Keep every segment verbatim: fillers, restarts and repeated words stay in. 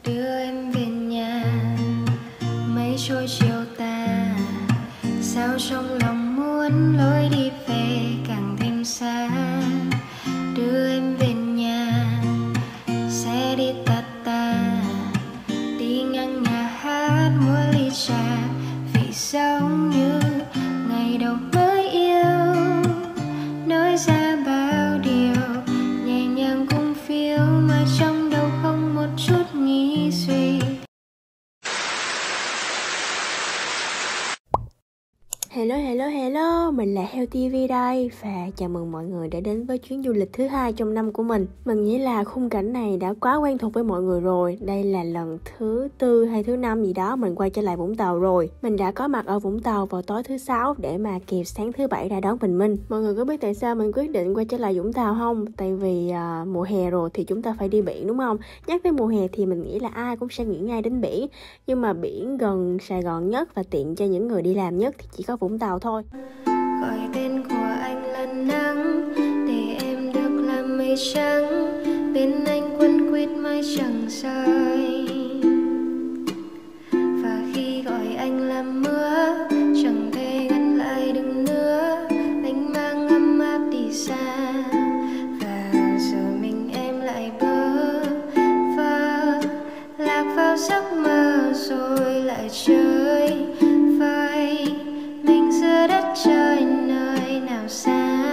đưa em về nhà. Mây trôi chiều tà, sao trong lòng muốn lối đi về càng thêm xa. Đưa em về nhà, xe đi tà tà, đi ngang nhà hát mua ly trà. Vì giống như ngày đầu mới yêu, nói ra bao điều nhẹ nhàng cũng phiêu, mà trong đầu không một chút nghĩ suy. Hello hello hello, mình là Heo ti vi đây và chào mừng mọi người đã đến với chuyến du lịch thứ hai trong năm của mình. Mình nghĩ là khung cảnh này đã quá quen thuộc với mọi người rồi. Đây là lần thứ tư hay thứ năm gì đó mình quay trở lại Vũng Tàu rồi. Mình đã có mặt ở Vũng Tàu vào tối thứ sáu để mà kịp sáng thứ bảy ra đón bình minh. Mọi người có biết tại sao mình quyết định quay trở lại Vũng Tàu không? Tại vì à, mùa hè rồi thì chúng ta phải đi biển đúng không? Nhắc tới mùa hè thì mình nghĩ là ai cũng sẽ nghĩ ngay đến biển. Nhưng mà biển gần Sài Gòn nhất và tiện cho những người đi làm nhất thì chỉ có Vũng Tàu thôi. Gọi tên của anh là nắng, để em được làm mây trắng, bên anh quấn quýt mái chẳng rơi. Và khi gọi anh là mưa, chẳng thể ngăn lại được nữa, anh mang ấm áp đi xa. Và giờ mình em lại bơ vơ, lạc vào giấc mơ rồi lại chơi vơi. Mình giữa đất trời nơi nào xa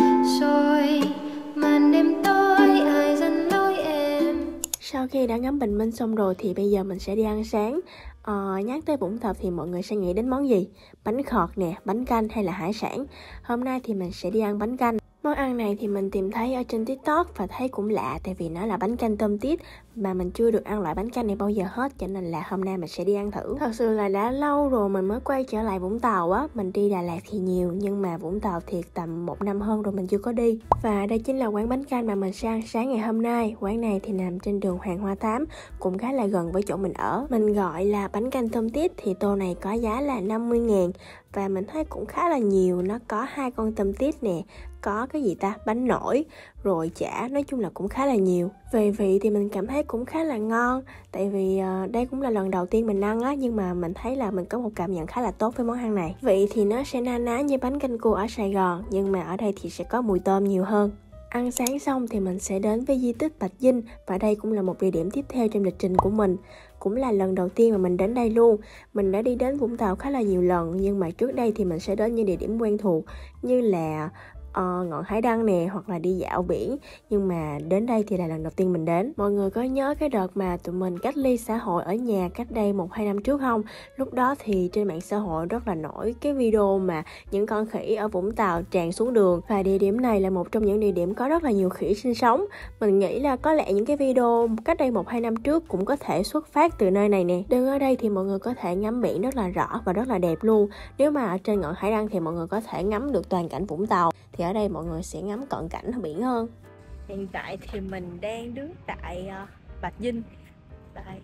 rồi, màn đêm tối ai dẫn lối em. Sau khi đã ngắm bình minh xong rồi thì bây giờ mình sẽ đi ăn sáng. Ờ, nhắc tới Vũng Tàu thì mọi người sẽ nghĩ đến món gì? Bánh khọt nè, bánh canh hay là hải sản? Hôm nay thì mình sẽ đi ăn bánh canh. Món ăn này thì mình tìm thấy ở trên TikTok và thấy cũng lạ, tại vì nó là bánh canh tôm tít mà mình chưa được ăn loại bánh canh này bao giờ hết, cho nên là hôm nay mình sẽ đi ăn thử. Thật sự là đã lâu rồi mình mới quay trở lại Vũng Tàu á. Mình đi Đà Lạt thì nhiều, nhưng mà Vũng Tàu thì tầm một năm hơn rồi mình chưa có đi. Và đây chính là quán bánh canh mà mình sẽ ăn sáng ngày hôm nay. Quán này thì nằm trên đường Hoàng Hoa Thám, cũng khá là gần với chỗ mình ở. Mình gọi là bánh canh tôm tít thì tô này có giá là năm mươi ngàn. Và mình thấy cũng khá là nhiều, nó có hai con tôm tít nè, có cái gì ta, bánh nổi, rồi chả, nói chung là cũng khá là nhiều. Về vị thì mình cảm thấy cũng khá là ngon, tại vì uh, đây cũng là lần đầu tiên mình ăn á, nhưng mà mình thấy là mình có một cảm nhận khá là tốt với món ăn này. Vị thì nó sẽ na ná như bánh canh cua ở Sài Gòn, nhưng mà ở đây thì sẽ có mùi tôm nhiều hơn. Ăn sáng xong thì mình sẽ đến với di tích Bạch Dinh, và đây cũng là một địa điểm tiếp theo trong lịch trình của mình. Cũng là lần đầu tiên mà mình đến đây luôn. Mình đã đi đến Vũng Tàu khá là nhiều lần, nhưng mà trước đây thì mình sẽ đến những địa điểm quen thuộc như là Uh, ngọn hải đăng nè, hoặc là đi dạo biển. Nhưng mà đến đây thì là lần đầu tiên mình đến. Mọi người có nhớ cái đợt mà tụi mình cách ly xã hội ở nhà cách đây một hai năm trước không? Lúc đó thì trên mạng xã hội rất là nổi cái video mà những con khỉ ở Vũng Tàu tràn xuống đường. Và địa điểm này là một trong những địa điểm có rất là nhiều khỉ sinh sống. Mình nghĩ là có lẽ những cái video cách đây một hai năm trước cũng có thể xuất phát từ nơi này nè. Đứng ở đây thì mọi người có thể ngắm biển rất là rõ và rất là đẹp luôn. Nếu mà ở trên ngọn hải đăng thì mọi người có thể ngắm được toàn cảnh Vũng Tàu, thì ở đây mọi người sẽ ngắm cận cảnh ở biển hơn. Hiện tại thì mình đang đứng tại uh, Bạch Dinh. Đây.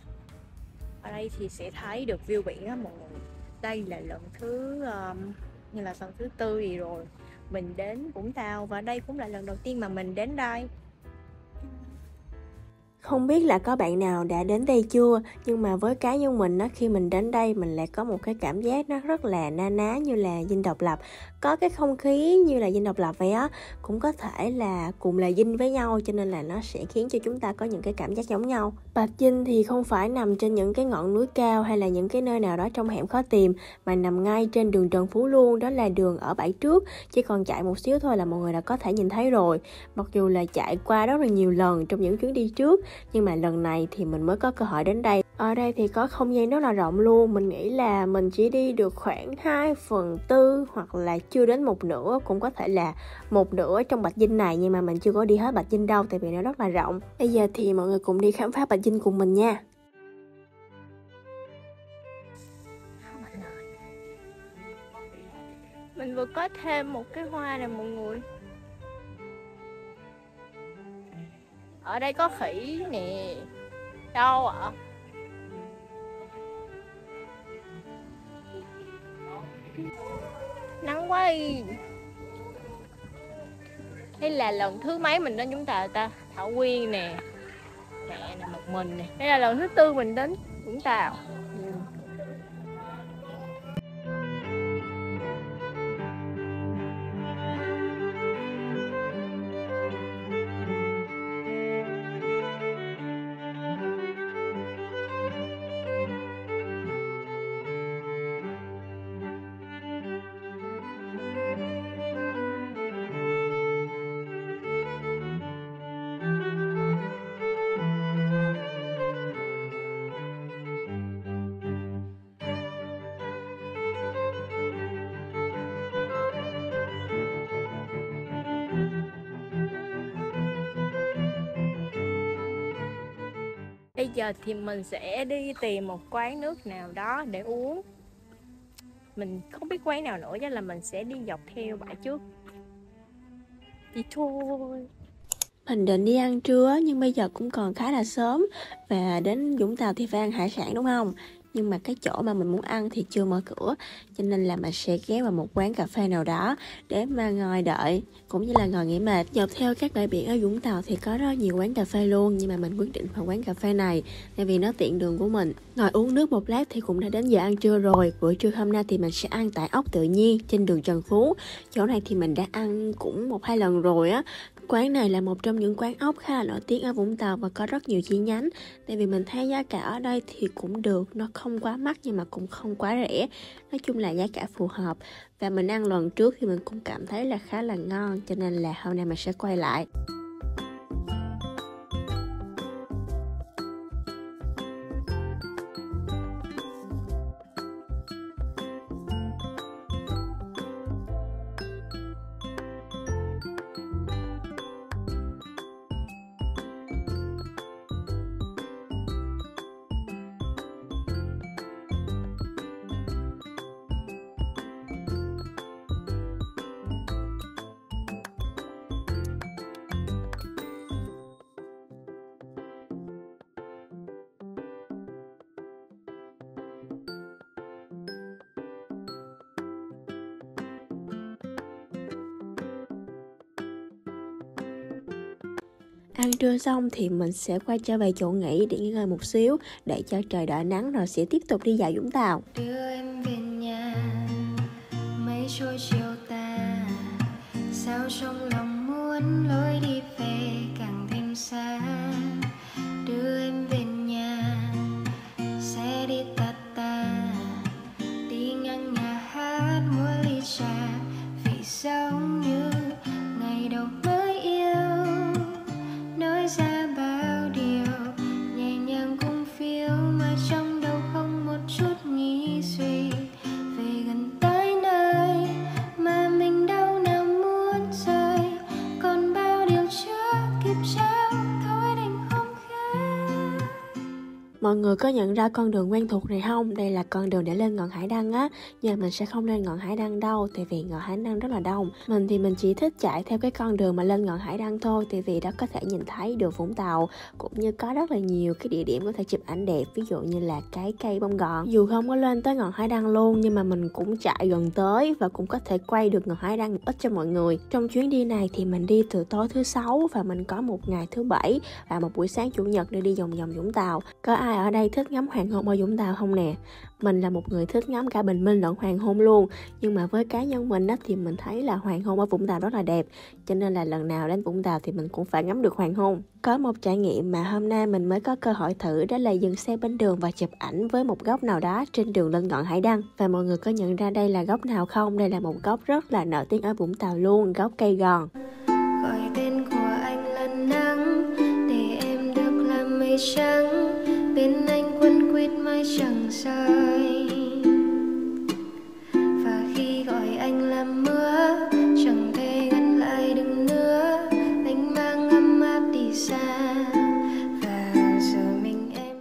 Ở đây thì sẽ thấy được view biển á mọi người. Đây là lần thứ um, như là lần thứ tư gì rồi mình đến Vũng Tàu, và đây cũng là lần đầu tiên mà mình đến đây. Không biết là có bạn nào đã đến đây chưa, nhưng mà với cá nhân mình á, khi mình đến đây mình lại có một cái cảm giác nó rất là na ná như là Dinh Độc Lập. Có cái không khí như là Dinh Độc Lập vậy á, cũng có thể là cùng là Dinh với nhau, cho nên là nó sẽ khiến cho chúng ta có những cái cảm giác giống nhau. Bạch Dinh thì không phải nằm trên những cái ngọn núi cao hay là những cái nơi nào đó trong hẻm khó tìm, mà nằm ngay trên đường Trần Phú luôn, đó là đường ở bãi trước. Chỉ còn chạy một xíu thôi là mọi người đã có thể nhìn thấy rồi. Mặc dù là chạy qua rất là nhiều lần trong những chuyến đi trước, nhưng mà lần này thì mình mới có cơ hội đến đây. Ở đây thì có không gian rất là rộng luôn. Mình nghĩ là mình chỉ đi được khoảng hai phần tư hoặc là chưa đến một nửa, cũng có thể là một nửa trong Bạch Dinh này, nhưng mà mình chưa có đi hết Bạch Dinh đâu, tại vì nó rất là rộng. Bây giờ thì mọi người cùng đi khám phá Bạch Dinh cùng mình nha. Mình vừa có thêm một cái hoa này mọi người. Ở đây có khỉ nè. Đâu ạ? Nắng quá đi. Đây là lần thứ mấy mình đến chúng ta ta? Thảo Nguyên nè. Mẹ nè, một mình nè. Đây là lần thứ tư mình đến Vũng Tàu. Ừ. Bây giờ thì mình sẽ đi tìm một quán nước nào đó để uống. Mình không biết quán nào nữa, chắc là mình sẽ đi dọc theo bãi trước. Đi thôi. Mình định đi ăn trưa nhưng bây giờ cũng còn khá là sớm. Và đến Vũng Tàu thì phải ăn hải sản đúng không? Nhưng mà cái chỗ mà mình muốn ăn thì chưa mở cửa, cho nên là mình sẽ ghé vào một quán cà phê nào đó để mà ngồi đợi, cũng như là ngồi nghỉ mệt. Dọc theo các bãi biển ở Vũng Tàu thì có rất nhiều quán cà phê luôn, nhưng mà mình quyết định vào quán cà phê này tại vì nó tiện đường của mình. Ngồi uống nước một lát thì cũng đã đến giờ ăn trưa rồi. Bữa trưa hôm nay thì mình sẽ ăn tại Ốc Tự Nhiên trên đường Trần Phú. Chỗ này thì mình đã ăn cũng một hai lần rồi á. Quán này là một trong những quán ốc khá là nổi tiếng ở Vũng Tàu và có rất nhiều chi nhánh. Tại vì mình thấy giá cả ở đây thì cũng được, nó không quá mắc nhưng mà cũng không quá rẻ. Nói chung là giá cả phù hợp. Và mình ăn lần trước thì mình cũng cảm thấy là khá là ngon, cho nên là hôm nay mình sẽ quay lại. Ăn trưa xong thì mình sẽ quay trở về chỗ nghỉ để nghỉ ngơi một xíu, để cho trời đỡ nắng rồi sẽ tiếp tục đi dạo Vũng Tàu. Đưa em về nhà, mây trôi chiều tà, sao trong lòng muốn lối đi về càng thêm xa. Đưa em về nhà, sẽ đi tạt tà, đi ngang nhà hát mua ly trà, vì giống như ngày đầu mới yêu, nói ra bao điều nhẹ nhàng cùng phiêu mà trong đầu không một chút nghĩ suy. Về gần tới nơi mà mình đâu nào muốn rời, còn bao điều chưa kịp trao thôi đành không khác. Mọi người có nhận ra con đường quen thuộc này không? Đây là con đường để lên ngọn hải đăng á. Nhưng mà mình sẽ không lên ngọn hải đăng đâu, tại vì ngọn hải đăng rất là đông. Mình thì mình chỉ thích chạy theo cái con đường mà lên ngọn hải đăng thôi, tại vì đó có thể nhìn thấy được Vũng Tàu, cũng như có rất là nhiều cái địa điểm có thể chụp ảnh đẹp, ví dụ như là cái cây bông gòn. Dù không có lên tới ngọn hải đăng luôn, nhưng mà mình cũng chạy gần tới và cũng có thể quay được ngọn hải đăng một ít cho mọi người. Trong chuyến đi này thì mình đi từ tối thứ sáu và mình có một ngày thứ bảy và một buổi sáng chủ nhật để đi vòng vòng Vũng Tàu. Có ai ở đây thích ngắm hoàng hôn ở Vũng Tàu không nè? Mình là một người thích ngắm cả bình minh lẫn hoàng hôn luôn. Nhưng mà với cá nhân mình á, thì mình thấy là hoàng hôn ở Vũng Tàu rất là đẹp. Cho nên là lần nào đến Vũng Tàu thì mình cũng phải ngắm được hoàng hôn. Có một trải nghiệm mà hôm nay mình mới có cơ hội thử, đó là dừng xe bên đường và chụp ảnh với một góc nào đó trên đường lên ngọn hải đăng. Và mọi người có nhận ra đây là góc nào không? Đây là một góc rất là nổi tiếng ở Vũng Tàu luôn, góc cây gòn. Gọi tên của anh là nắng, để em được làm mây trắng, bên anh quấn quýt mái chẳng rơi. Và khi gọi anh là mưa, chẳng thể ngăn lại được nữa, anh mang ấm áp đi xa. Và giờ mình em.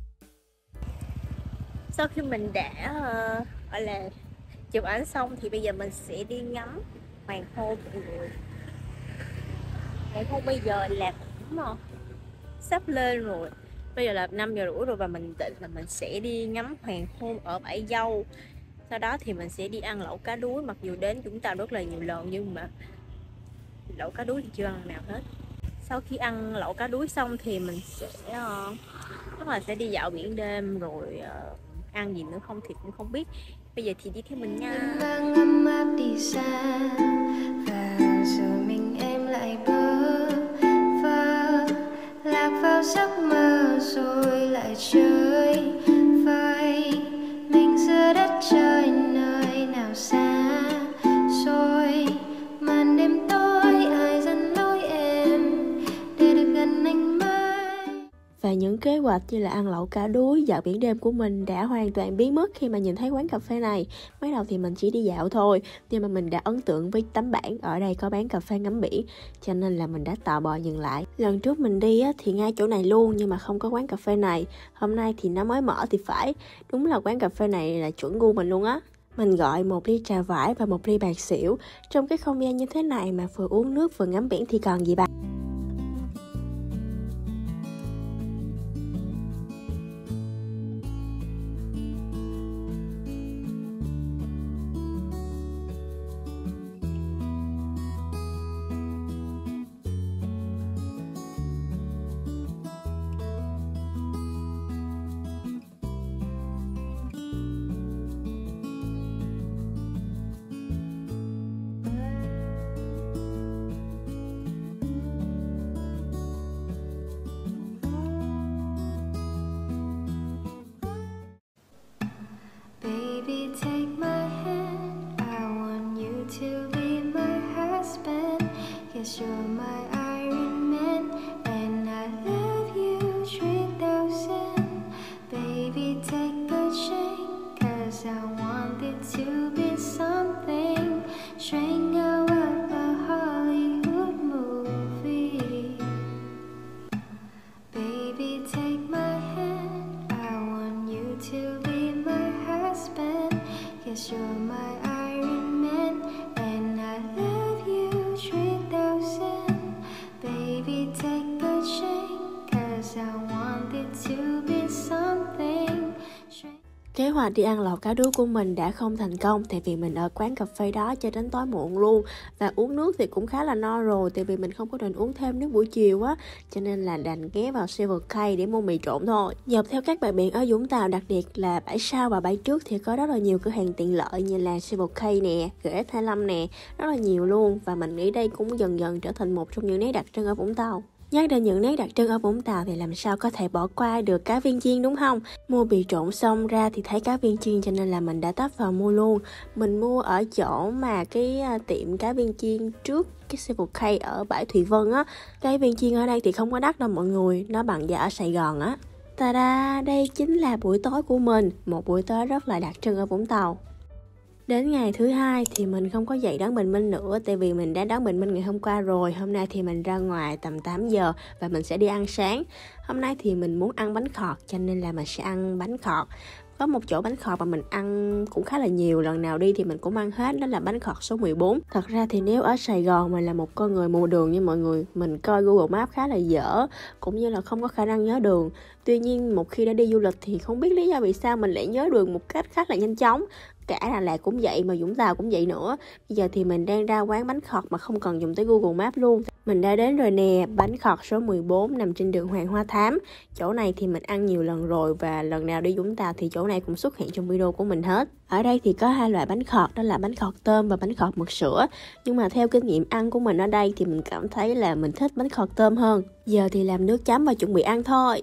Sau khi mình đã uh, gọi là chụp ảnh xong thì bây giờ mình sẽ đi ngắm hoàng hôn mọi người. Hoàng hôn bây giờ là cũng uh, sắp lên rồi. Bây giờ là năm giờ rưỡi rồi và mình định là mình sẽ đi ngắm hoàng hôn ở bãi dâu. Sau đó thì mình sẽ đi ăn lẩu cá đuối, mặc dù đến Vũng Tàu rất là nhiều lần nhưng mà lẩu cá đuối thì chưa ăn nào hết. sau khi ăn lẩu cá đuối xong thì mình sẽ uh, chắc là sẽ đi dạo biển đêm rồi uh, ăn gì nữa không thì cũng không biết. Bây giờ thì đi theo mình nha. Ấm áp đi xa và rồi mình em lại bơ vơ lạc vào giấc mơ rồi lại chơi vơi mình giữa đất trời nơi nào xa rồi màn đêm tối ai dẫn lối em để được gần anh mãi. Và những kế hoạch như là ăn lẩu cá đuối, dạo biển đêm của mình đã hoàn toàn biến mất khi mà nhìn thấy quán cà phê này. Mới đầu thì mình chỉ đi dạo thôi, nhưng mà mình đã ấn tượng với tấm bảng ở đây có bán cà phê ngắm biển, cho nên là mình đã tò mò dừng lại. Lần trước mình đi á, thì ngay chỗ này luôn nhưng mà không có quán cà phê này. Hôm nay thì nó mới mở thì phải. Đúng là quán cà phê này là chuẩn gu mình luôn á. Mình gọi một ly trà vải và một ly bạc xỉu. Trong cái không gian như thế này mà vừa uống nước vừa ngắm biển thì còn gì bằng. Baby, take my hand. I want you to be my husband. 'Cause you're my Iron Man, and I love you three thousand. Baby, take the chain, 'cause I want it to be something straight out of a Hollywood movie. Baby, take my hand. I want you to be my husband, 'cause you're my Iron Man, and I love you three thousand. Baby, take the chain, 'cause I want it to be something straight. Kế hoạch đi ăn lẩu cá đuối của mình đã không thành công tại vì mình ở quán cà phê đó cho đến tối muộn luôn. Và uống nước thì cũng khá là no rồi tại vì mình không có định uống thêm nước buổi chiều á, cho nên là đành ghé vào Circle K để mua mì trộn thôi. Dọc theo các bãi biển ở Vũng Tàu, đặc biệt là bãi sau và bãi trước thì có rất là nhiều cửa hàng tiện lợi như là Circle K nè, G S hai lăm nè, rất là nhiều luôn. Và mình nghĩ đây cũng dần dần trở thành một trong những nét đặc trưng ở Vũng Tàu. Nhắc đến những nét đặc trưng ở Vũng Tàu thì làm sao có thể bỏ qua được cá viên chiên đúng không? Mua bì trộn xong ra thì thấy cá viên chiên cho nên là mình đã tấp vào mua luôn. Mình mua ở chỗ mà cái tiệm cá viên chiên trước cái Circle K ở bãi Thủy Vân á. Cái viên chiên ở đây thì không có đắt đâu mọi người, nó bằng giá ở Sài Gòn á. Ta-da, đây chính là buổi tối của mình, một buổi tối rất là đặc trưng ở Vũng Tàu. Đến ngày thứ hai thì mình không có dậy đón bình minh nữa tại vì mình đã đón bình minh ngày hôm qua rồi. Hôm nay thì mình ra ngoài tầm tám giờ và mình sẽ đi ăn sáng. Hôm nay thì mình muốn ăn bánh khọt cho nên là mình sẽ ăn bánh khọt. Có một chỗ bánh khọt mà mình ăn cũng khá là nhiều, lần nào đi thì mình cũng ăn hết, đó là bánh khọt số mười bốn. Thật ra thì nếu ở Sài Gòn mình là một con người mù đường như mọi người, mình coi Google Maps khá là dở, cũng như là không có khả năng nhớ đường. Tuy nhiên một khi đã đi du lịch thì không biết lý do vì sao mình lại nhớ đường một cách khá là nhanh chóng. Cả Đà Lạt cũng vậy mà Vũng Tàu cũng vậy nữa. Bây giờ thì mình đang ra quán bánh khọt mà không cần dùng tới Google Maps luôn. Mình đã đến rồi nè, bánh khọt số mười bốn nằm trên đường Hoàng Hoa Thám. Chỗ này thì mình ăn nhiều lần rồi và lần nào đi Vũng Tàu thì chỗ này cũng xuất hiện trong video của mình hết. Ở đây thì có hai loại bánh khọt, đó là bánh khọt tôm và bánh khọt mực sữa. Nhưng mà theo kinh nghiệm ăn của mình ở đây thì mình cảm thấy là mình thích bánh khọt tôm hơn. Giờ thì làm nước chấm và chuẩn bị ăn thôi.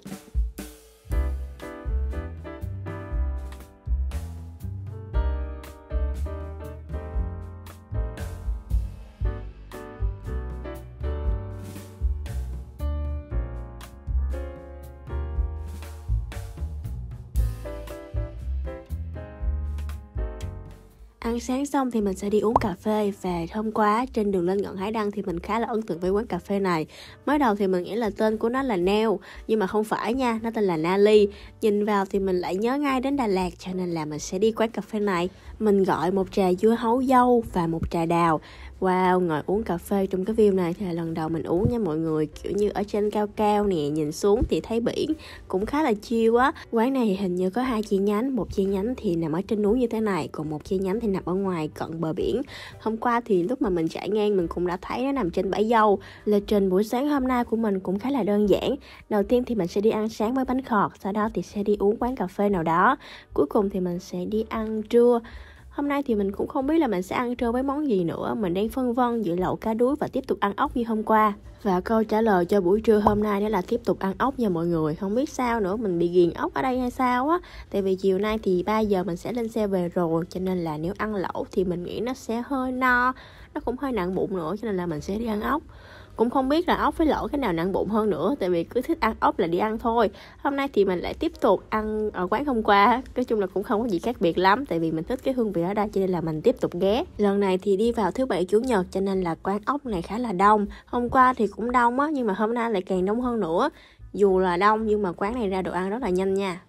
Ăn sáng xong thì mình sẽ đi uống cà phê. Và hôm qua trên đường lên Ngọn Hải Đăng thì mình khá là ấn tượng với quán cà phê này. Mới đầu thì mình nghĩ là tên của nó là Neo, nhưng mà không phải nha, nó tên là Nali. Nhìn vào thì mình lại nhớ ngay đến Đà Lạt, cho nên là mình sẽ đi quán cà phê này. Mình gọi một trà dưa hấu dâu và một trà đào. Wow, ngồi uống cà phê trong cái view này thì là lần đầu mình uống nha mọi người. Kiểu như ở trên cao cao nè, nhìn xuống thì thấy biển, cũng khá là chill á. Quán này thì hình như có hai chi nhánh, một chi nhánh thì nằm ở trên núi như thế này, còn một chi nhánh thì nằm ở ngoài cận bờ biển. Hôm qua thì lúc mà mình chạy ngang mình cũng đã thấy nó nằm trên bãi dâu. Lịch trình buổi sáng hôm nay của mình cũng khá là đơn giản. Đầu tiên thì mình sẽ đi ăn sáng với bánh khọt, sau đó thì sẽ đi uống quán cà phê nào đó. Cuối cùng thì mình sẽ đi ăn trưa. Hôm nay thì mình cũng không biết là mình sẽ ăn trưa với món gì nữa. Mình đang phân vân giữa lẩu cá đuối và tiếp tục ăn ốc như hôm qua. Và câu trả lời cho buổi trưa hôm nay đó là tiếp tục ăn ốc nha mọi người. Không biết sao nữa, mình bị ghiền ốc ở đây hay sao á. Tại vì chiều nay thì ba giờ mình sẽ lên xe về rồi, cho nên là nếu ăn lẩu thì mình nghĩ nó sẽ hơi no, nó cũng hơi nặng bụng nữa, cho nên là mình sẽ đi ăn ốc. Cũng không biết là ốc với lẩu cái nào nặng bụng hơn nữa, tại vì cứ thích ăn ốc là đi ăn thôi. Hôm nay thì mình lại tiếp tục ăn ở quán hôm qua. Nói chung là cũng không có gì khác biệt lắm, tại vì mình thích cái hương vị ở đây cho nên là mình tiếp tục ghé. Lần này thì đi vào thứ bảy chủ nhật cho nên là quán ốc này khá là đông. Hôm qua thì cũng đông á, nhưng mà hôm nay lại càng đông hơn nữa. Dù là đông nhưng mà quán này ra đồ ăn rất là nhanh nha.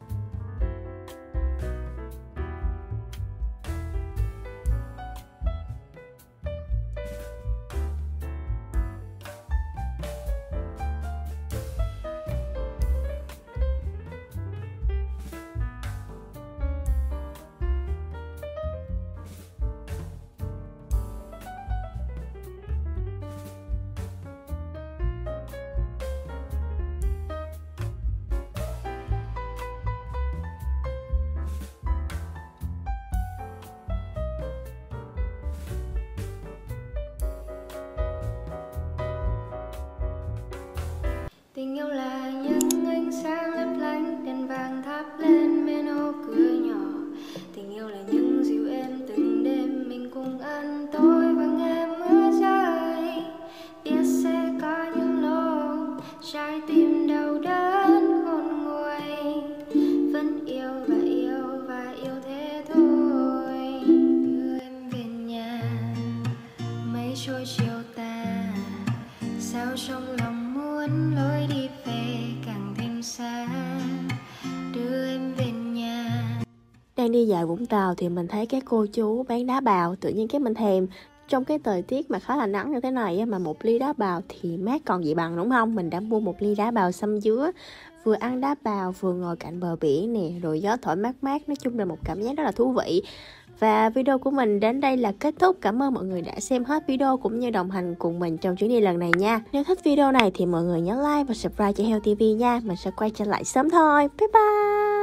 Tình yêu là những ánh sáng lấp lánh, đèn vàng thắp lên bên ô cửa nhỏ. Tình yêu là những dịu êm từng đêm mình cùng ăn tối và nghe mưa rơi. Biết sẽ có những lúc trái tim đau đớn khôn nguôi, vẫn yêu và yêu và yêu thế thôi. Đưa em về nhà, mây trôi chiều tà, sao trong lòng muốn lối đi về càng thêm xa. Đưa em về nhà. Đang đi dạo Vũng Tàu thì mình thấy các cô chú bán đá bào, tự nhiên cái mình thèm. Trong cái thời tiết mà khá là nắng như thế này mà một ly đá bào thì mát còn gì bằng, đúng không? Mình đã mua một ly đá bào xăm dứa, vừa ăn đá bào vừa ngồi cạnh bờ biển nè, rồi gió thổi mát mát, nói chung là một cảm giác rất là thú vị. Và video của mình đến đây là kết thúc. Cảm ơn mọi người đã xem hết video cũng như đồng hành cùng mình trong chuyến đi lần này nha. Nếu thích video này thì mọi người nhớ like và subscribe cho Heo ti vi nha. Mình sẽ quay trở lại sớm thôi. Bye bye.